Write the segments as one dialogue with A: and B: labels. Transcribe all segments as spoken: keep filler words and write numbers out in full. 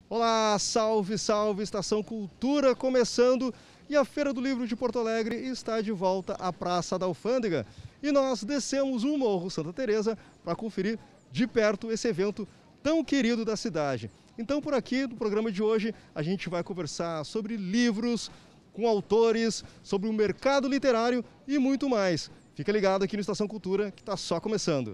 A: Olá, salve, salve, Estação Cultura começando e a Feira do Livro de Porto Alegre está de volta à Praça da Alfândega e nós descemos o Morro Santa Teresa para conferir de perto esse evento tão querido da cidade. Então por aqui, no programa de hoje, a gente vai conversar sobre livros, com autores, sobre o mercado literário e muito mais. Fica ligado aqui no Estação Cultura que está só começando.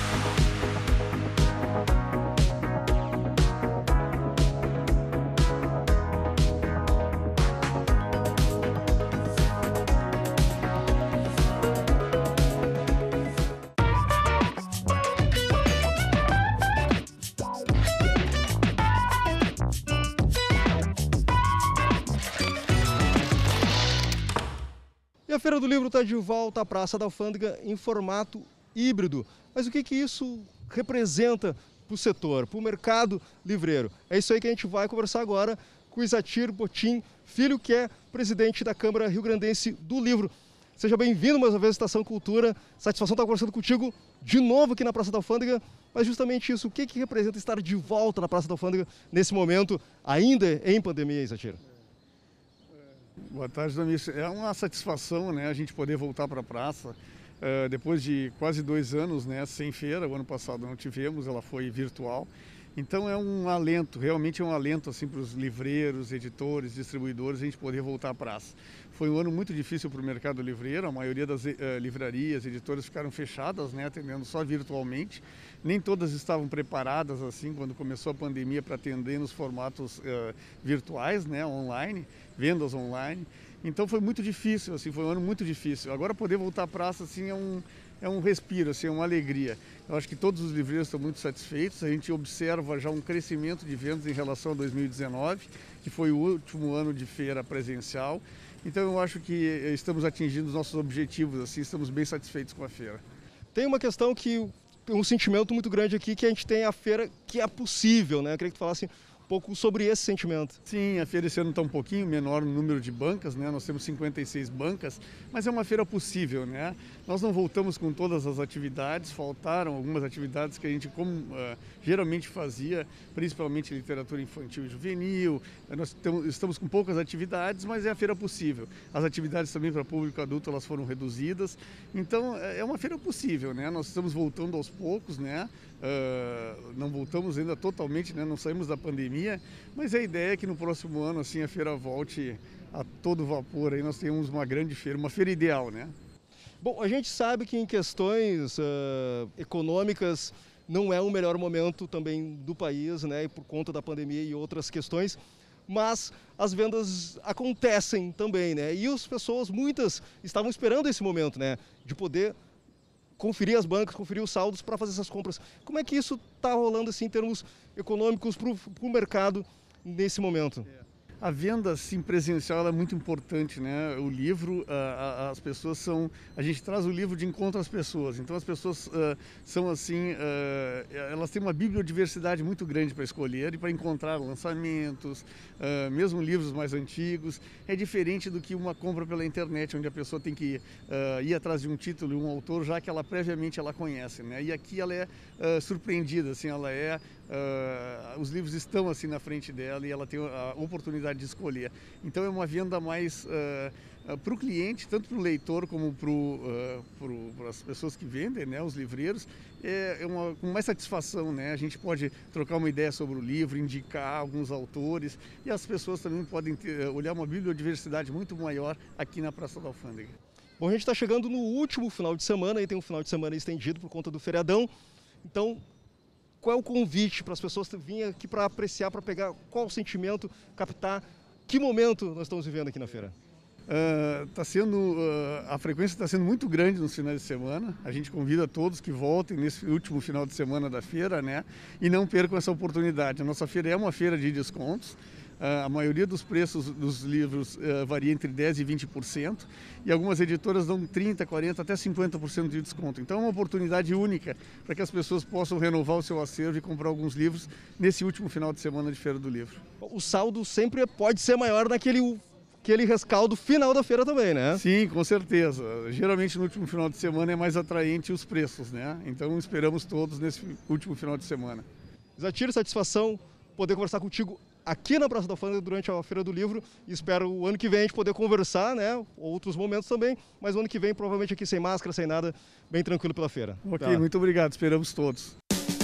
A: E a Feira do Livro está de volta à Praça da Alfândega em formato híbrido. Mas o que, que isso representa para o setor, para o mercado livreiro? É isso aí que a gente vai conversar agora com o Isatir Botim Filho, que é presidente da Câmara Rio-Grandense do Livro. Seja bem-vindo mais uma vez à Estação Cultura. Satisfação estar conversando contigo de novo aqui na Praça da Alfândega. Mas justamente isso, o que, que representa estar de volta na Praça da Alfândega nesse momento, ainda em pandemia, Isatir?
B: Boa tarde, Domício. É uma satisfação, né, a gente poder voltar para a praça uh, depois de quase dois anos, né, sem feira. O ano passado não tivemos, ela foi virtual. Então é um alento, realmente é um alento assim, para os livreiros, editores, distribuidores, a gente poder voltar à praça. Foi um ano muito difícil para o mercado livreiro, a maioria das uh, livrarias, editoras ficaram fechadas, né, atendendo só virtualmente. Nem todas estavam preparadas assim quando começou a pandemia para atender nos formatos uh, virtuais, né, online, vendas online. Então foi muito difícil, assim, foi um ano muito difícil. Agora poder voltar à praça assim, é um, é um respiro, assim, é uma alegria. Eu acho que todos os livreiros estão muito satisfeitos. A gente observa já um crescimento de vendas em relação a dois mil e dezenove, que foi o último ano de feira presencial. Então eu acho que estamos atingindo os nossos objetivos, assim, estamos bem satisfeitos com a feira.
A: Tem uma questão que, um sentimento muito grande aqui, que a gente tem a feira que é possível, né? Eu queria que tu falasse um pouco sobre esse sentimento.
B: Sim, a feira esse ano está um pouquinho menor no número de bancas, né? Nós temos cinquenta e seis bancas, mas é uma feira possível, né? Nós não voltamos com todas as atividades, faltaram algumas atividades que a gente como, uh, geralmente fazia, principalmente literatura infantil e juvenil. Nós temos, estamos com poucas atividades, mas é a feira possível. As atividades também para público adulto elas foram reduzidas, então é uma feira possível, né? Nós estamos voltando aos poucos, né? Uh, não voltamos ainda totalmente, né? Não saímos da pandemia, mas a ideia é que no próximo ano assim a feira volte a todo vapor. Aí nós temos uma grande feira, uma feira ideal, né?
A: Bom, a gente sabe que em questões uh, econômicas não é o melhor momento também do país, né? Por conta da pandemia e outras questões, mas as vendas acontecem também, né? E as pessoas, muitas, estavam esperando esse momento, né? De poder conferir as bancas, conferir os saldos para fazer essas compras. Como é que isso está rolando assim, em termos econômicos para o mercado nesse momento?
B: A venda assim, presencial é muito importante, né? O livro, a, a, as pessoas são... A gente traz o livro de encontro às pessoas, então as pessoas uh, são assim... Uh, elas têm uma bibliodiversidade muito grande para escolher e para encontrar lançamentos, uh, mesmo livros mais antigos. É diferente do que uma compra pela internet, onde a pessoa tem que uh, ir atrás de um título e um autor, já que ela previamente ela conhece, né? E aqui ela é uh, surpreendida, assim, ela é... Uh, os livros estão assim na frente dela e ela tem a oportunidade de escolher. Então é uma venda mais uh, uh, para o cliente, tanto para o leitor como para uh, as pessoas que vendem, né, os livreiros, é, é uma, com mais satisfação, né? A gente pode trocar uma ideia sobre o livro, indicar alguns autores e as pessoas também podem ter, olhar uma bibliodiversidade muito maior aqui na Praça da Alfândega.
A: Bom, a gente está chegando no último final de semana e tem um final de semana estendido por conta do feriadão, então qual é o convite para as pessoas virem aqui para apreciar, para pegar qual o sentimento, captar que momento nós estamos vivendo aqui na feira?
B: Uh, tá sendo, uh, a frequência está sendo muito grande nos finais de semana. A gente convida todos que voltem nesse último final de semana da feira, né? E não percam essa oportunidade. A nossa feira é uma feira de descontos. Uh, a maioria dos preços dos livros uh, varia entre dez por cento e vinte por cento e algumas editoras dão trinta por cento, quarenta por cento, até cinquenta por cento de desconto. Então é uma oportunidade única para que as pessoas possam renovar o seu acervo e comprar alguns livros nesse último final de semana de Feira do Livro.
A: O saldo sempre pode ser maior naquele aquele rescaldo final da feira também, né?
B: Sim, com certeza. Geralmente no último final de semana é mais atraente os preços, né? Então esperamos todos nesse último final de semana.
A: Isatir, satisfação poder conversar contigo aqui na Praça da Alfândega durante a Feira do Livro. Espero o ano que vem a gente poder conversar, né? Outros momentos também, mas o ano que vem provavelmente aqui sem máscara, sem nada, bem tranquilo pela feira.
B: Ok,
A: tá.
B: Muito obrigado, esperamos todos.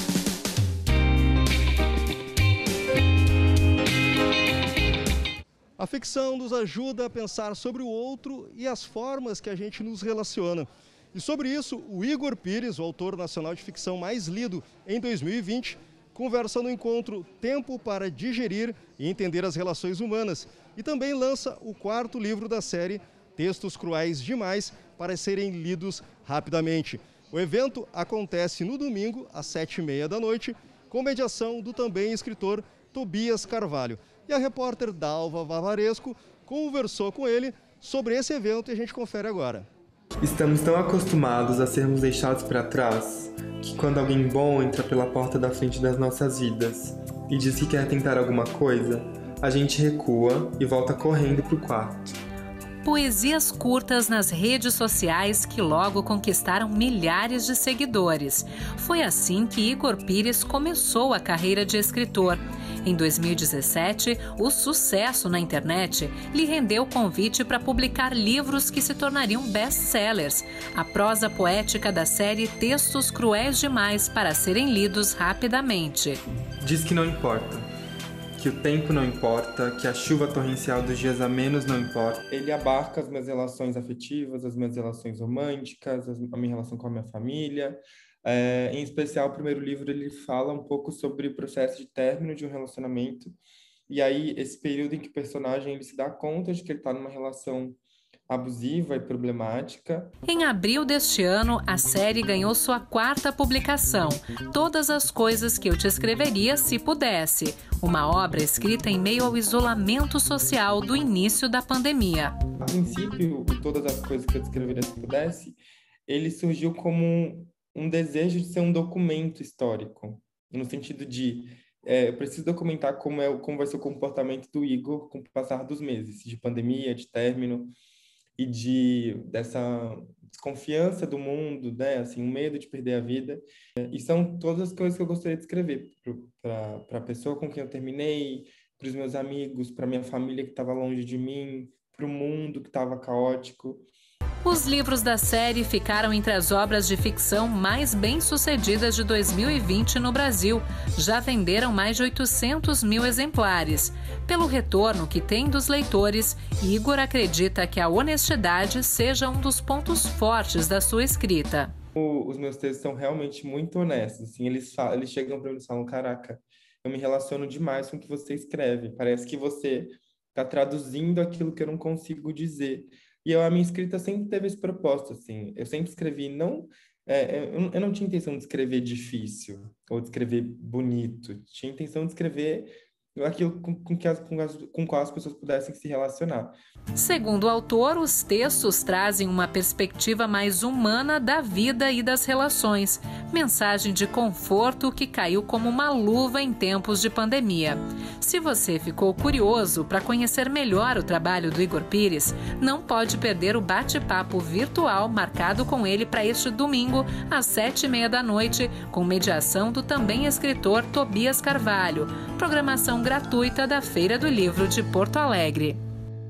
A: A ficção nos ajuda a pensar sobre o outro e as formas que a gente nos relaciona. E sobre isso, o Igor Pires, o autor nacional de ficção mais lido em dois mil e vinte, conversa no encontro Tempo para Digerir e Entender as Relações Humanas. E também lança o quarto livro da série Textos Cruéis Demais para serem lidos rapidamente. O evento acontece no domingo, às sete e meia da noite, com mediação do também escritor Tobias Carvalho. E a repórter Dalva Vavaresco conversou com ele sobre esse evento e a gente confere agora.
C: Estamos tão acostumados a sermos deixados para trás que quando alguém bom entra pela porta da frente das nossas vidas e diz que quer tentar alguma coisa, a gente recua e volta correndo pro quarto.
D: Poesias curtas nas redes sociais que logo conquistaram milhares de seguidores. Foi assim que Igor Pires começou a carreira de escritor. Em dois mil e dezessete, o sucesso na internet lhe rendeu o convite para publicar livros que se tornariam best-sellers. A prosa poética da série Textos Cruéis Demais para serem lidos rapidamente.
C: Diz que não importa, que o tempo não importa, que a chuva torrencial dos dias a menos não importa. Ele abarca as minhas relações afetivas, as minhas relações românticas, a minha relação com a minha família. É, em especial, o primeiro livro ele fala um pouco sobre o processo de término de um relacionamento. E aí, esse período em que o personagem ele se dá conta de que ele está numa relação abusiva e problemática.
D: Em abril deste ano, a série ganhou sua quarta publicação, Todas as Coisas que Eu Te Escreveria Se Pudesse, uma obra escrita em meio ao isolamento social do início da pandemia.
C: A princípio, Todas as Coisas que Eu Te Escreveria Se Pudesse, ele surgiu como um, um desejo de ser um documento histórico, no sentido de é, eu preciso documentar como, é, como vai ser o comportamento do Igor com o passar dos meses, de pandemia, de término, e de dessa desconfiança do mundo, né, assim, um medo de perder a vida. E são todas as coisas que eu gostaria de escrever para a pessoa com quem eu terminei, para os meus amigos, para minha família que estava longe de mim, para o mundo que estava caótico.
D: Os livros da série ficaram entre as obras de ficção mais bem-sucedidas de dois mil e vinte no Brasil. Já venderam mais de oitocentos mil exemplares. Pelo retorno que tem dos leitores, Igor acredita que a honestidade seja um dos pontos fortes da sua escrita.
C: Os meus textos são realmente muito honestos. Assim, eles, falam, eles chegam para mim e falam, caraca, eu me relaciono demais com o que você escreve. Parece que você está traduzindo aquilo que eu não consigo dizer. E eu, a minha escrita sempre teve esse propósito, assim. Eu sempre escrevi, não... É, eu, eu não tinha intenção de escrever difícil ou de escrever bonito. Tinha intenção de escrever aquilo com, com, que as, com, as, com qual as pessoas pudessem se relacionar.
D: Segundo o autor, os textos trazem uma perspectiva mais humana da vida e das relações. Mensagem de conforto que caiu como uma luva em tempos de pandemia. Se você ficou curioso para conhecer melhor o trabalho do Igor Pires, não pode perder o bate-papo virtual marcado com ele para este domingo, às sete e meia da noite, com mediação do também escritor Tobias Carvalho. Programação gratuita da Feira do Livro de Porto Alegre.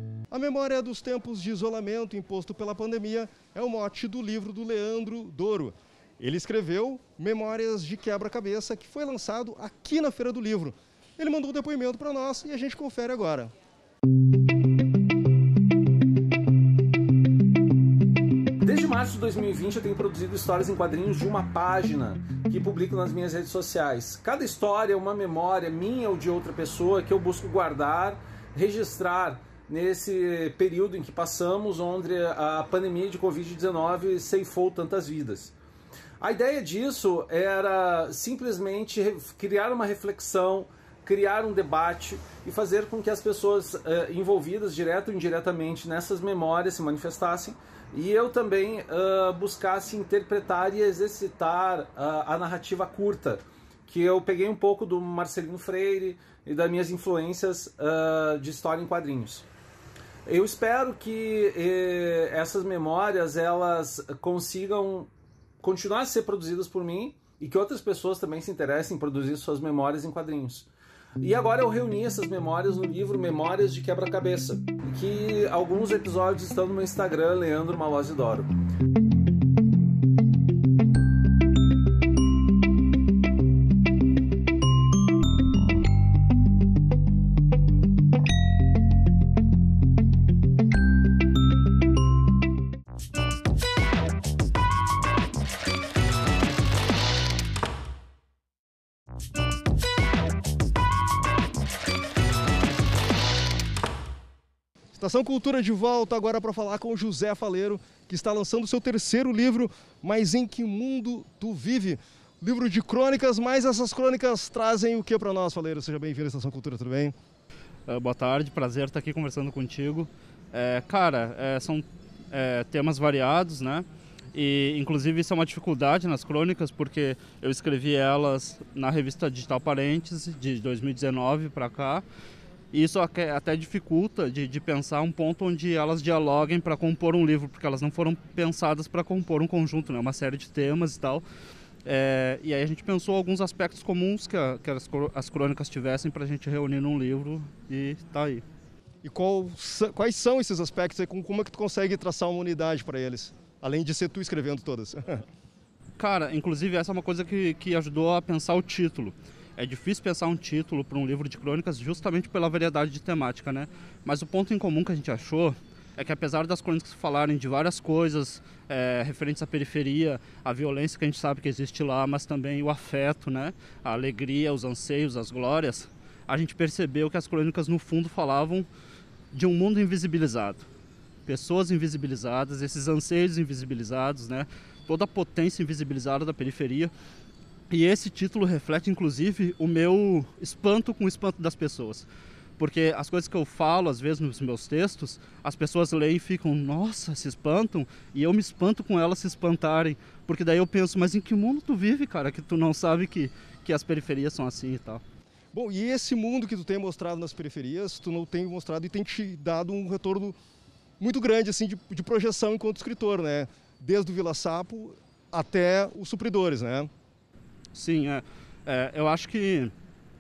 A: A memória dos tempos de isolamento imposto pela pandemia é o mote do livro do Leandro Doro. Ele escreveu Memórias de Quebra-Cabeça, que foi lançado aqui na Feira do Livro. Ele mandou um depoimento para nós e a gente confere agora.
E: Desde março de dois mil e vinte eu tenho produzido histórias em quadrinhos de uma página que publico nas minhas redes sociais. Cada história é uma memória minha ou de outra pessoa que eu busco guardar, registrar nesse período em que passamos, onde a pandemia de covid dezenove ceifou tantas vidas. A ideia disso era simplesmente criar uma reflexão, criar um debate e fazer com que as pessoas uh, envolvidas, direto ou indiretamente, nessas memórias se manifestassem e eu também uh, buscasse interpretar e exercitar uh, a narrativa curta, que eu peguei um pouco do Marcelino Freire e das minhas influências uh, de história em quadrinhos. Eu espero que eh, essas memórias elas consigam continuar a ser produzidas por mim e que outras pessoas também se interessem em produzir suas memórias em quadrinhos. E agora eu reuni essas memórias no livro Memórias de Quebra-Cabeça, que alguns episódios estão no meu Instagram, Leandro Malozzi Doro.
A: Estação Cultura de volta agora para falar com o José Faleiro, que está lançando seu terceiro livro, Mas em Que Mundo Tu Vive? Livro de crônicas, mas essas crônicas trazem o que para nós, Faleiro? Seja bem-vindo à Estação Cultura, tudo bem?
F: Uh, boa tarde, prazer estar aqui conversando contigo. É, cara, é, são é, temas variados, né? E inclusive isso é uma dificuldade nas crônicas, porque eu escrevi elas na revista Digital Parênteses, de dois mil e dezenove para cá. E isso até dificulta de, de pensar um ponto onde elas dialoguem para compor um livro, porque elas não foram pensadas para compor um conjunto, né? Uma série de temas e tal. É, e aí a gente pensou alguns aspectos comuns que, a, que as, as crônicas tivessem para a gente reunir num livro e tá aí.
A: E qual, quais são esses aspectos aí? Como é que tu consegue traçar uma unidade para eles? Além de ser tu escrevendo todas.
F: Cara, inclusive essa é uma coisa que, que ajudou a pensar o título. É difícil pensar um título para um livro de crônicas justamente pela variedade de temática, né? Mas o ponto em comum que a gente achou é que apesar das crônicas falarem de várias coisas é, referentes à periferia, a violência que a gente sabe que existe lá, mas também o afeto, né? A alegria, os anseios, as glórias, a gente percebeu que as crônicas no fundo falavam de um mundo invisibilizado. Pessoas invisibilizadas, esses anseios invisibilizados, né? Toda a potência invisibilizada da periferia. E esse título reflete, inclusive, o meu espanto com o espanto das pessoas. Porque as coisas que eu falo, às vezes, nos meus textos, as pessoas leem e ficam, nossa, se espantam, e eu me espanto com elas se espantarem. Porque daí eu penso, mas em que mundo tu vive, cara, que tu não sabe que, que as periferias são assim e tal.
A: Bom, e esse mundo que tu tem mostrado nas periferias, tu não tem mostrado e tem te dado um retorno muito grande, assim, de, de projeção enquanto escritor, né? Desde o Vila Sapo até os Supridores, né?
F: Sim, é, é, eu acho que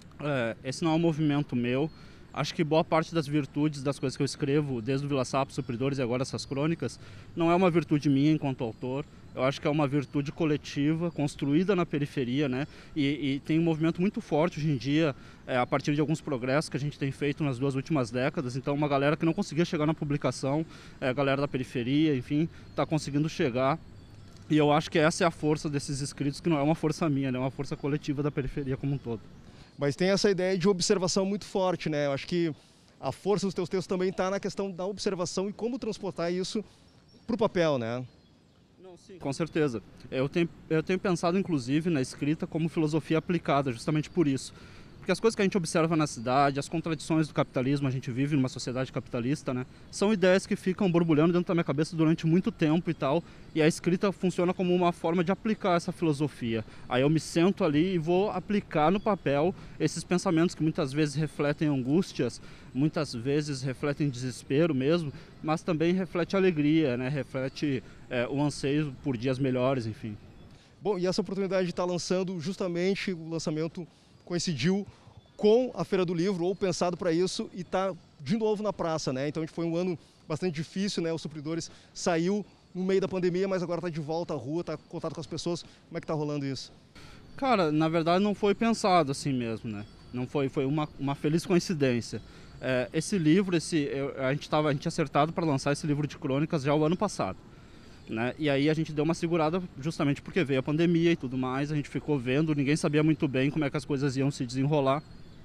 F: é, esse não é um movimento meu. Acho que boa parte das virtudes das coisas que eu escrevo, desde o Vila Sapo, Supridores e agora essas crônicas, não é uma virtude minha enquanto autor. Eu acho que é uma virtude coletiva, construída na periferia, né? E, e tem um movimento muito forte hoje em dia, é, a partir de alguns progressos que a gente tem feito nas duas últimas décadas. Então, uma galera que não conseguia chegar na publicação, é, a galera da periferia, enfim, está conseguindo chegar. E eu acho que essa é a força desses escritos, que não é uma força minha, né? É uma força coletiva da periferia como um todo.
A: Mas tem essa ideia de observação muito forte, né? Eu acho que a força dos teus textos também está na questão da observação e como transportar isso para o papel, né?
F: Não, sim, com certeza. Eu tenho, eu tenho pensado, inclusive, na escrita como filosofia aplicada, justamente por isso. Porque as coisas que a gente observa na cidade, as contradições do capitalismo, a gente vive numa sociedade capitalista, né? São ideias que ficam borbulhando dentro da minha cabeça durante muito tempo e tal. E a escrita funciona como uma forma de aplicar essa filosofia. Aí eu me sento ali e vou aplicar no papel esses pensamentos que muitas vezes refletem angústias, muitas vezes refletem desespero mesmo, mas também reflete alegria, né? Reflete é, o anseio por dias melhores, enfim.
A: Bom, e essa oportunidade de estar lançando, justamente o lançamento coincidiu com a Feira do Livro, ou pensado para isso, e está de novo na praça, né? Então a gente foi um ano bastante difícil, né? Os Supridores saiu no meio da pandemia, mas agora está de volta à rua, está em contato com as pessoas. Como é que está rolando isso?
F: Cara, na verdade não foi pensado assim mesmo, né? Não foi, foi uma, uma feliz coincidência. É, esse livro, esse, eu, a gente tava, a gente tinha acertado para lançar esse livro de crônicas já o ano passado. Né? E aí a gente deu uma segurada justamente porque veio a pandemia e tudo mais, a gente ficou vendo, ninguém sabia muito bem como é que as coisas iam se desenrolar.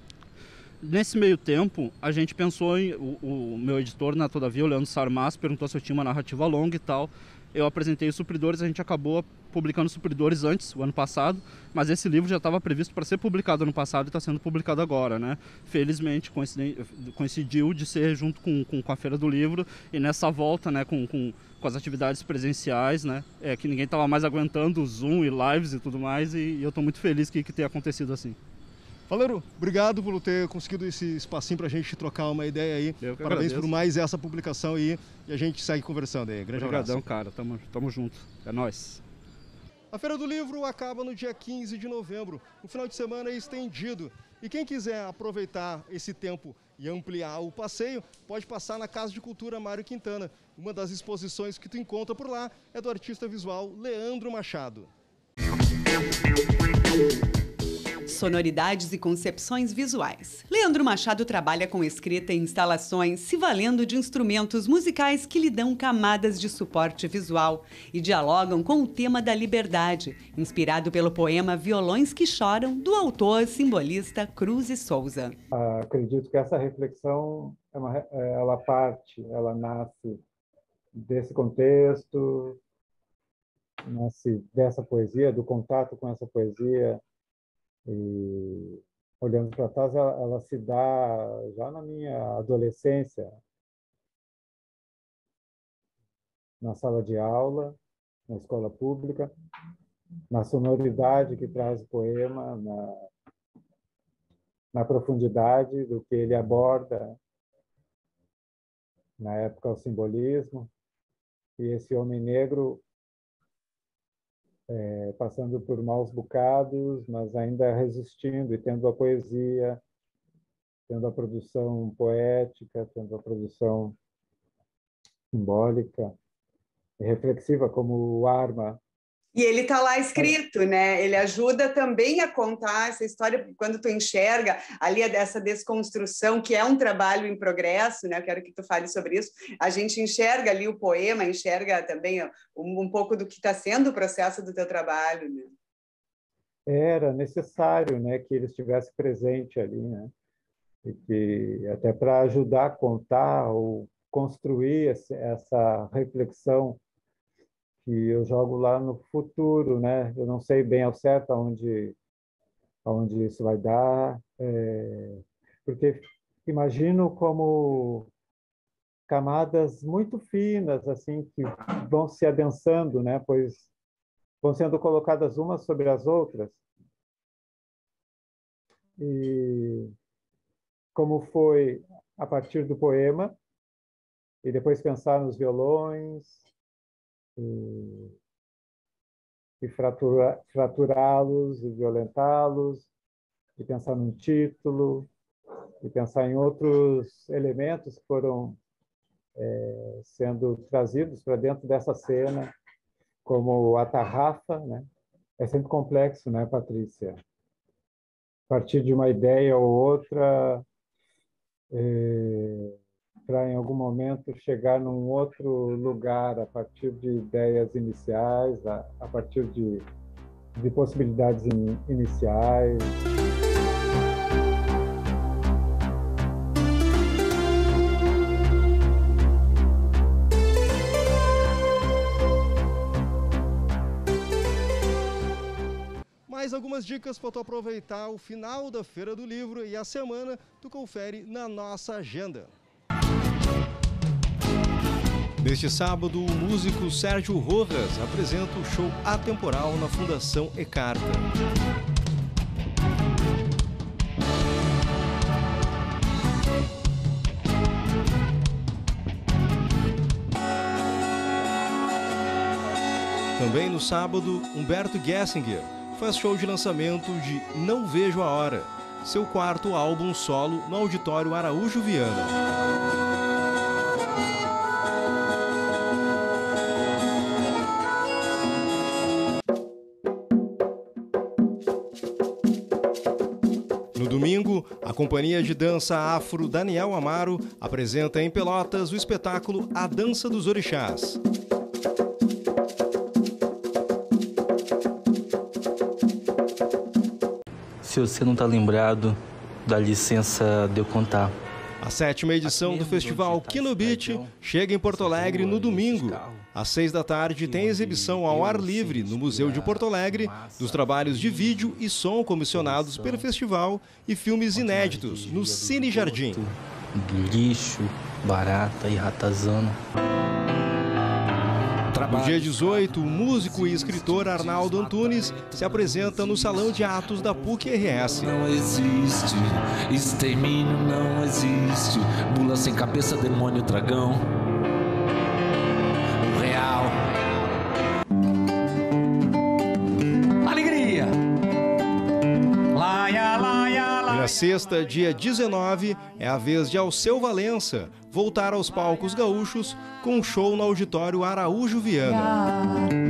F: Nesse meio tempo, a gente pensou em, o, o meu editor, na Todavia, o Leandro Sarmas, perguntou se eu tinha uma narrativa longa e tal. Eu apresentei os Supridores, a gente acabou publicando Supridores antes, o ano passado, mas esse livro já estava previsto para ser publicado ano passado e está sendo publicado agora, né? Felizmente coincidiu de ser junto com, com, com a Feira do Livro e nessa volta, né, com, com, com as atividades presenciais, né, é, que ninguém estava mais aguentando o Zoom e lives e tudo mais, e, e eu estou muito feliz que, que tenha acontecido assim.
A: Faleiro, obrigado por ter conseguido esse espacinho para a gente trocar uma ideia aí.
F: Eu que
A: Parabéns
F: agradeço.
A: por mais essa publicação aí e a gente segue conversando aí. Grande
F: Obrigadão,
A: abraço.
F: cara. Tamo, tamo junto. É nóis.
A: A Feira do Livro acaba no dia quinze de novembro, um final de semana estendido. E quem quiser aproveitar esse tempo e ampliar o passeio, pode passar na Casa de Cultura Mário Quintana. Uma das exposições que tu encontra por lá é do artista visual Leandro Machado.
G: Sonoridades e concepções visuais. Leandro Machado trabalha com escrita e instalações, se valendo de instrumentos musicais que lhe dão camadas de suporte visual e dialogam com o tema da liberdade, inspirado pelo poema Violões que Choram, do autor simbolista Cruz e Souza.
H: Ah, acredito que essa reflexão, é uma, ela parte, ela nasce desse contexto, nasce dessa poesia, do contato com essa poesia. E olhando para trás, ela, ela se dá já na minha adolescência, na sala de aula, na escola pública, na sonoridade que traz o poema, na, na profundidade do que ele aborda, na época o simbolismo, e esse homem negro É, passando por maus bocados, mas ainda resistindo e tendo a poesia, tendo a produção poética, tendo a produção simbólica e reflexiva como arma.
G: E ele está lá escrito, né? Ele ajuda também a contar essa história, quando tu enxerga ali dessa desconstrução, que é um trabalho em progresso, né? Eu quero que tu fale sobre isso. A gente enxerga ali o poema, enxerga também um, um pouco do que está sendo o processo do teu trabalho, né?
H: Era necessário, né, que ele estivesse presente ali, né? E que até para ajudar a contar ou construir esse, essa reflexão que eu jogo lá no futuro, né? Eu não sei bem ao certo aonde, aonde isso vai dar, é, porque imagino como camadas muito finas, assim, que vão se adensando, né? Pois vão sendo colocadas umas sobre as outras. E como foi a partir do poema, e depois pensar nos violões, e, e fratura, fraturá-los e violentá-los, e pensar num título, e pensar em outros elementos que foram é, sendo trazidos para dentro dessa cena, como a tarrafa, né? É sempre complexo, né, Patrícia? A partir de uma ideia ou outra, é, para em algum momento chegar num outro lugar, a partir de ideias iniciais, a, a partir de, de possibilidades in, iniciais.
A: Mais algumas dicas para tu aproveitar o final da Feira do Livro e a semana tu confere na nossa agenda. Neste sábado, o músico Sérgio Rojas apresenta o show Atemporal na Fundação Ecarta. Também no sábado, Humberto Gessinger faz show de lançamento de Não Vejo a Hora, seu quarto álbum solo no Auditório Araújo Viana. No domingo, a companhia de dança afro Daniel Amaro apresenta em Pelotas o espetáculo A Dança dos Orixás.
I: Se você não está lembrado, dá licença de eu contar.
A: A sétima edição do festival Kino Beat chega em Porto Alegre no domingo. Às seis da tarde tem exibição ao ar livre no Museu de Porto Alegre dos trabalhos de vídeo e som comissionados pelo festival e filmes inéditos no Cine Jardim.
I: Lixo, barata e ratazana.
A: No dia dezoito, o músico e escritor Arnaldo Antunes se apresenta no Salão de Atos da P U C R S.
J: Não existe, extermínio não existe, bula sem cabeça, demônio, dragão. O real.
A: sexta, dia dezenove, é a vez de Alceu Valença voltar aos palcos gaúchos com um show no auditório Araújo Viana.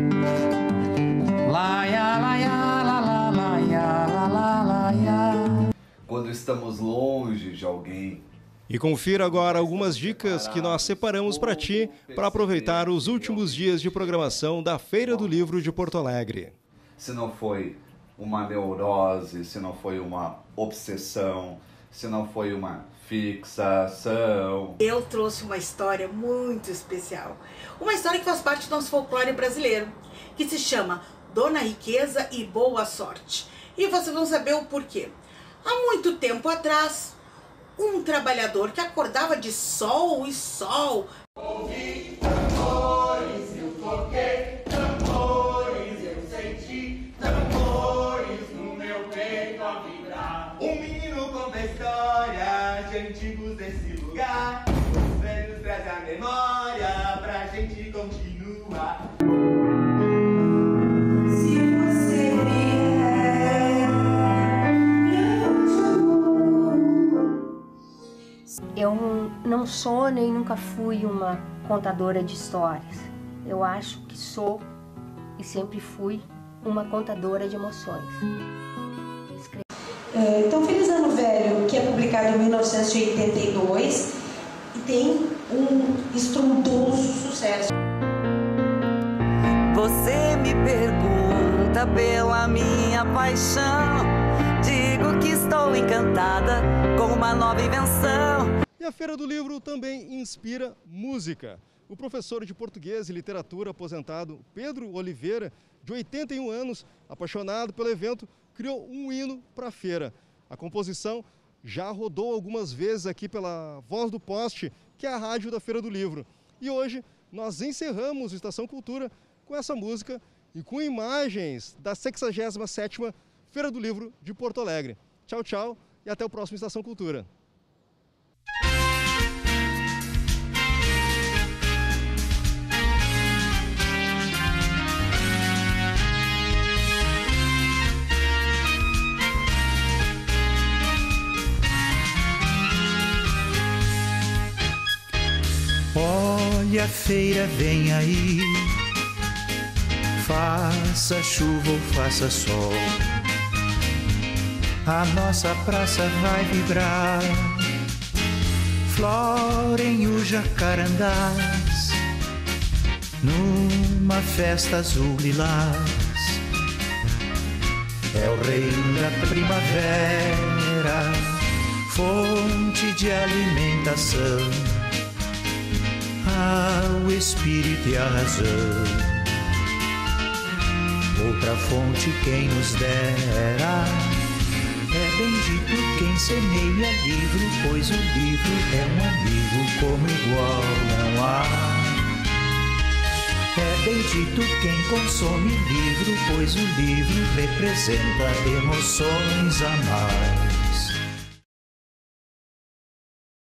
K: Quando estamos longe de alguém.
A: E confira agora algumas dicas que nós separamos para ti para aproveitar os últimos dias de programação da Feira do Livro de Porto Alegre.
K: Se não foi uma neurose, se não foi uma obsessão, se não foi uma fixação.
L: Eu trouxe uma história muito especial. Uma história que faz parte do nosso folclore brasileiro, que se chama Dona Riqueza e Boa Sorte. E vocês vão saber o porquê. Há muito tempo atrás, um trabalhador que acordava de sol e sol.
M: Ouvi tambores, eu toquei tambores, eu senti tambores no meu peito a vibrar. Um menino conta a história de antigos desse lugar. Os velhos trazem a memória pra gente continuar.
N: Eu não sou nem nunca fui uma contadora de histórias. Eu acho que sou e sempre fui uma contadora de emoções.
O: É, então, Feliz Ano Velho, que é publicado em mil novecentos e oitenta e dois e tem um estrondoso sucesso.
P: Você me pergunta pela minha paixão, digo que estou encantada com uma nova invenção.
A: E a Feira do Livro também inspira música. O professor de português e literatura aposentado Pedro Oliveira, de oitenta e um anos, apaixonado pelo evento, criou um hino para a feira. A composição já rodou algumas vezes aqui pela Voz do Poste, que é a rádio da Feira do Livro. E hoje nós encerramos o Estação Cultura com essa música e com imagens da sexagésima sétima Feira do Livro de Porto Alegre. Tchau, tchau e até o próximo Estação Cultura.
Q: Olha a feira vem aí, faça chuva ou faça sol, a nossa praça vai vibrar, florem os jacarandás, numa festa azul lilás. É o reino da primavera, fonte de alimentação, ao espírito e a razão, outra fonte quem nos dera. É bendito quem semeia livro, pois o livro é um amigo como igual não há. É bendito quem consome livro, pois o livro representa emoções a mais.